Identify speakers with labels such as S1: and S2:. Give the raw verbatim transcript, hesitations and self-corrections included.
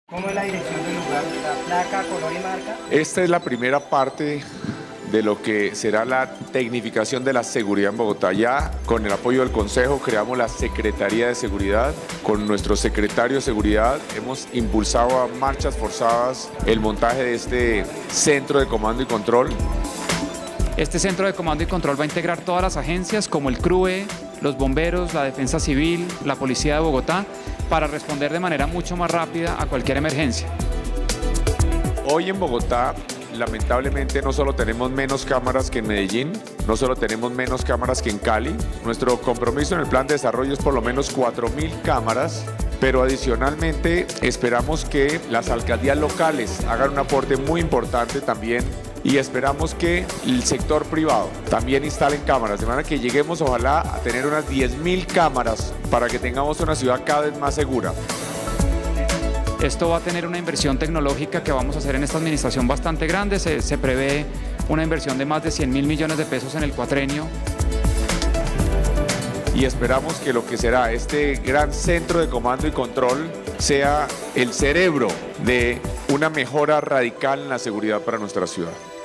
S1: ¿Cómo es la dirección del lugar? ¿La placa, color y marca?
S2: Esta es la primera parte de lo que será la tecnificación de la seguridad en Bogotá. Ya con el apoyo del Consejo creamos la Secretaría de Seguridad. Con nuestro secretario de Seguridad hemos impulsado a marchas forzadas el montaje de este centro de comando y control.
S3: Este centro de comando y control va a integrar todas las agencias como el C R U E, los bomberos, la Defensa Civil, la Policía de Bogotá, para responder de manera mucho más rápida a cualquier emergencia.
S2: Hoy en Bogotá, lamentablemente, no solo tenemos menos cámaras que en Medellín, no solo tenemos menos cámaras que en Cali. Nuestro compromiso en el plan de desarrollo es por lo menos cuatro mil cámaras, pero adicionalmente esperamos que las alcaldías locales hagan un aporte muy importante también y esperamos que el sector privado también instalen cámaras, de manera que lleguemos ojalá a tener unas diez mil cámaras para que tengamos una ciudad cada vez más segura.
S3: Esto va a tener una inversión tecnológica que vamos a hacer en esta administración bastante grande. Se, se prevé una inversión de más de cien mil millones de pesos en el cuatrenio.
S2: Y esperamos que lo que será este gran centro de comando y control sea el cerebro de una mejora radical en la seguridad para nuestra ciudad.